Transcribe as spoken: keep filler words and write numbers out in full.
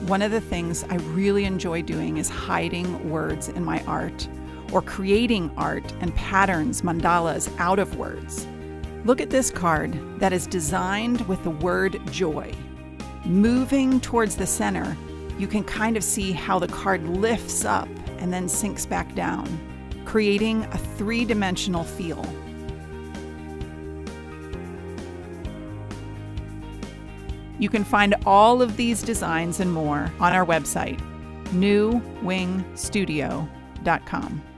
one of the things I really enjoy doing is hiding words in my art, or creating art and patterns, mandalas, out of words. Look at this card that is designed with the word joy. Moving towards the center, you can kind of see how the card lifts up and then sinks back down, creating a three-dimensional feel. You can find all of these designs and more on our website, new wing studio dot com.